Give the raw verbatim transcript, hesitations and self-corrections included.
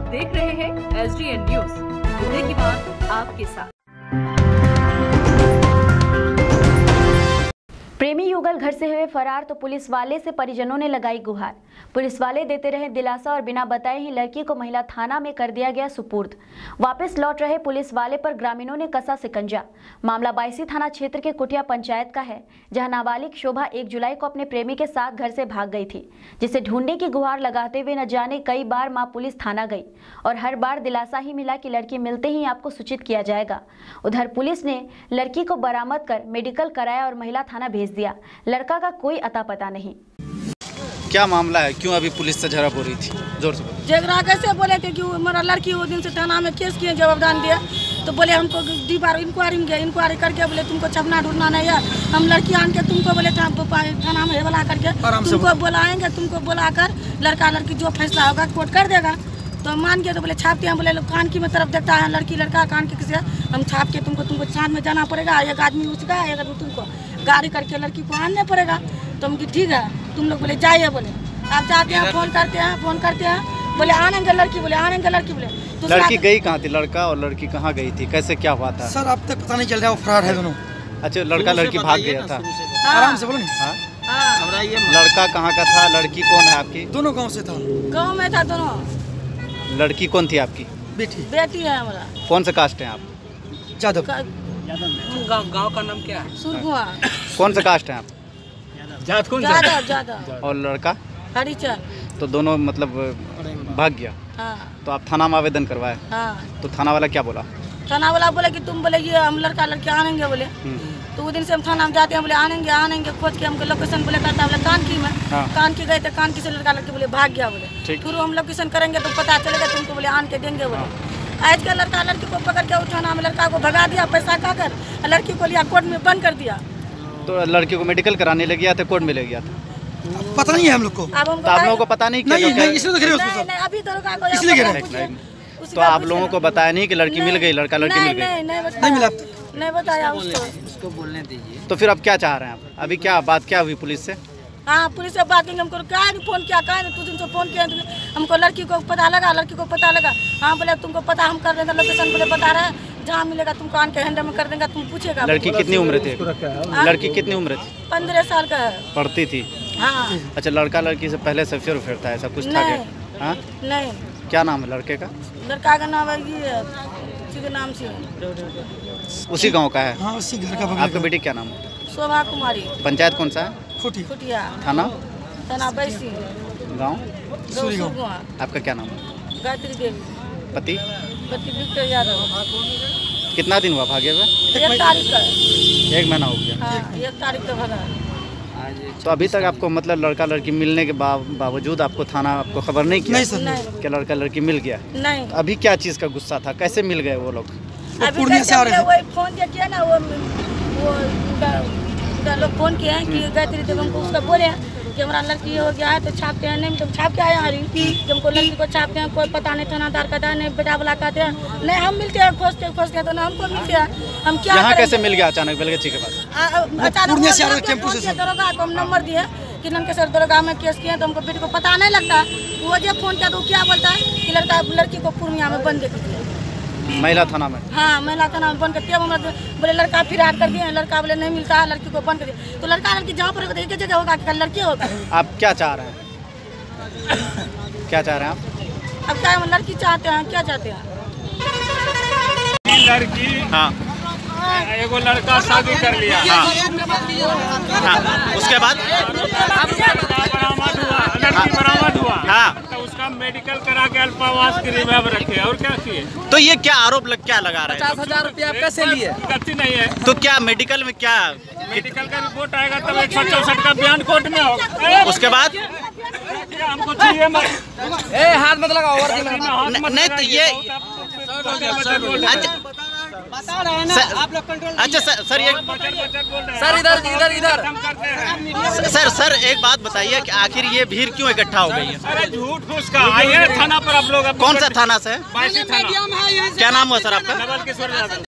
देख रहे हैं एस डी एन न्यूज, मुद्दे की बात आपके साथ। प्रेमी युगल घर से हुए फरार तो पुलिस वाले से परिजनों ने लगाई गुहार। पुलिस वाले देते रहे दिलासा और बिना बताए ही लड़की को महिला थाना में कर दिया गया सुपुर्द। वापस लौट रहे पुलिस वाले पर ग्रामीणों ने कसा शिकंजा। मामला बायसी थाना क्षेत्र के कुटिया पंचायत का है, जहां नाबालिग शोभा एक जुलाई को अपने प्रेमी के साथ घर से भाग गई थी, जिसे ढूंढने की गुहार लगाते हुए न जाने कई बार मां पुलिस थाना गई और हर बार दिलासा ही मिला कि लड़की मिलते ही आपको सूचित किया जाएगा। उधर पुलिस ने लड़की को बरामद कर मेडिकल कराया और महिला थाना भेज दिया। लड़का का कोई अता पता नहीं। क्या मामला है, क्यों अभी पुलिस से झड़प हो रही थी? जोर से बोलो। जेगरा कैसे बोले थे कि मेरा लड़की वो दिन से थाना में केस किए, जवाबदान दिया तो बोले हमको दी बार इंक्वायरी में गए, इंक्वायरी करके बोले तुमको छपना ढूंढना नहीं है, हम लड़की आन के तुमको बोले थाना में बुला करके तुमको बुलाएंगे, तुमको बुलाकर लड़का लड़की जो फैसला होगा कोर्ट कर देगा। तो मान के तो बोले छापते हैं, बोले कान की में तरफ देखता है लड़की लड़का कान के किसी हम छाप के तुमको तुमको साथ में जाना पड़ेगा, एक आदमी उसका एक आदमी तुमको गाड़ी करके लड़की को आनना पड़ेगा। तो हम ठीक है, तुम लोग बोले जाइए, बोले आप जाते हैं, फोन करते हैं फोन करते हैं बोले आनेंगे लड़की, बोले आनेंगे लड़की, बोले तो लड़की गई कहाँ थी? लड़का और लड़की कहाँ गई थी, कैसे क्या हुआ था? सर अब तक पता नहीं चल रहा, वो फरार है दोनों। अच्छा, लड़का लड़की भाग गया था? आराम से बोलो नहीं। हाँ? लड़का कहाँ का था, लड़की कौन है आपकी? दोनों गांव से था। गांव में था दोनों। लड़की कौन थी आपकी? बेटी बेटी है हमारा। कौन से कास्ट है आप? जादव। गांव का नाम क्या है? सुरगुआ। कौन से कास्ट है आप? जात कौन सा? जादव जादव। और लड़का? हरिचंद। तो दोनों मतलब भाग गया। हाँ। तो आप थाना में आवेदन करवाए? हाँ। तो थाना वाला क्या बोला? थाना वाला बोले कि तुम बोले ये हम लड़का लड़के आनेंगे, बोले तो वो दिन से हम थाना में जाते हैं, बोले आनेंगे आनेंगे खोज के हमको लोकेशन बोले करता बोले कान की में। हाँ। कान की गए थे, कान की से लड़का लड़के बोले भाग गया, बोले फिर हम लोकेशन करेंगे तो पता चलेगा तुमको बोले आन के देंगे, बोले आज का लड़का लड़की को पकड़ के उठाना में लड़का को भगा दिया, पैसा का कर लड़की को लिया कोर्ट में बंद कर दिया। तो लड़की को मेडिकल कराने ले गया था, कोर्ट में ले गया था? पता नहीं है हम लोग को। अब तो आप लोगों को पता नहीं? नहीं, नहीं, इसलिए तो गिरे उसको। नहीं, अभी तो इसलिए गिरे। तो आप लोगों को बताया नहीं कि लड़की मिल गई, लड़का लड़की मिल गई? नहीं, नहीं, नहीं मिला, नहीं बताया उसको। इसको बोलने दीजिए। तो फिर अब क्या चाह रहे हैं आप? अभी क्या बात क्या हुई पुलिस से? हाँ, पुलिस से बात हमको क्या फोन किया, कहा तू दिन से फोन किया, हमको लड़की को पता लगा, लड़की को पता लगा। हाँ बोले तुमको पता हम कर देंगे, लोकेशन बोले बता रहे हैं, जहाँ मिलेगा तुमको आन के हैंडल में कर देंगे, तुम पूछेगा। लड़की कितनी उम्र थी? लड़की कितनी उम्र थी? पंद्रह साल का है। पढ़ती थी? हाँ। अच्छा, लड़का लड़की से पहले से फिर फिर था, ऐसा कुछ था क्या? हाँ? नहीं। क्या नाम है लड़के का? लड़का का नाम है ये उसी के नाम से। उसी गांव का है? हाँ, उसी घर का। आपका बेटी क्या नाम है? शोभा कुमारी। पंचायत कौन सा है? खुटी। खुटिया। थाना? थाना बैसी। गाँव? सुरगुआ। आपका क्या नाम है? गायत्री देवी। पति? पति विक्टर यादव। कितना दिन हुआ भागे हुए? एक तारीख का। एक महीना हो गया। हाँ, एक तारीख का भगा। तो अभी तक आपको मतलब लड़का लड़की मिलने के बावजूद आपको थाना आपको खबर नहीं किया? नहीं सर, नहीं। कि लड़का लड़की मिल गया? नहीं। तो अभी क्या चीज़ का गुस्सा था, कैसे मिल गए वो लोग? अभी कैसे वही फोन जो किया ना, वो वो उनका लोग फोन किए हैं कि गायत्री देवी हमको उसका बोले कि हमारा लड़की हो गया है तो छापते हैं। नहीं तो छाप के आए हरी हमको लड़की को छापते हैं, कोई पता नहीं थानादार का था, नहीं बेटा वाला कहते हैं, नहीं हम मिलते हैं खोजते खोजते तो ना हमको मिलते हैं। हम क्या यहाँ कैसे मिल गया अचानक बेलगच्छी के पास? अचानक दरोगा को हम नंबर दिए कि ननके सर दरोगा में केस किए, तो हमको बेटी को पता नहीं लगता। वो जब फोन किया तो क्या बोलता है कि लड़का लड़की को पूर्णिया में बंद कीजिए, महिला थाना में। हाँ, महिला थाना में बंद करती है। बोले लड़का फिरार कर दिए, लड़का बोले नहीं मिलता, लड़की को बंद कर दिया। तो लड़का लड़की जहाँ पर एक जगह होगा कि लड़की होगा। आप क्या चाह रहे हैं? क्या चाह रहे हैं आप? अब क्या लड़की चाहते हैं, क्या चाहते हैं? लड़की हाँ, एगो लड़का शादी कर लिया। हाँ। हाँ। उसके बाद बरामद हुआ, लड़की बरामद हुआ। हाँ। तो उसका मेडिकल करा के अल्पावास गृह में रखे और क्या किए? तो ये क्या आरोप लग क्या लगा रहे हैं? पचास हजार रुपया कैसे लिए? कच्ची नहीं है। तो क्या मेडिकल में क्या मेडिकल का रिपोर्ट आएगा तब एक सौ चौसठ का बयान कोर्ट में होगा। उसके बाद हमको चाहिए ए हाथ मत लगाओ। नहीं तो ये बता रहे हैं ना आप लोग कंट्रोल। अच्छा सर, सर ये सर इधर इधर इधर सर सर एक बात बताइए कि आखिर ये भीड़ क्यों इकट्ठा हो गई है? अरे झूठ फूस का आइए थाना पर आप लोग। कौन सा थाना से? बायसी थाना। क्या नाम हुआ सर आपका? नवल किशोर यादव।